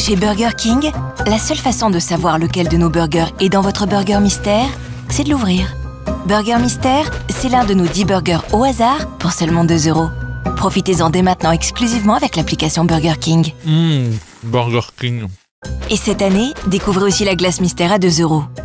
Chez Burger King, la seule façon de savoir lequel de nos burgers est dans votre burger mystère, c'est de l'ouvrir. Burger Mystère, c'est l'un de nos 10 burgers au hasard pour seulement 2 €. Profitez-en dès maintenant exclusivement avec l'application Burger King. Burger King. Et cette année, découvrez aussi la glace mystère à 2 €.